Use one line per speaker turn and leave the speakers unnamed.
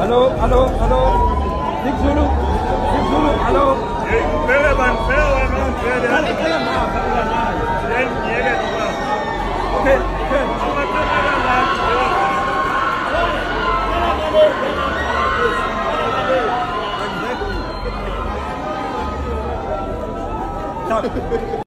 Hallo, hallo, hallo. Big Zulu. Big Zulu, hallo.
Ik wil het aan veel en aan veel.
Oké, oké. Tak.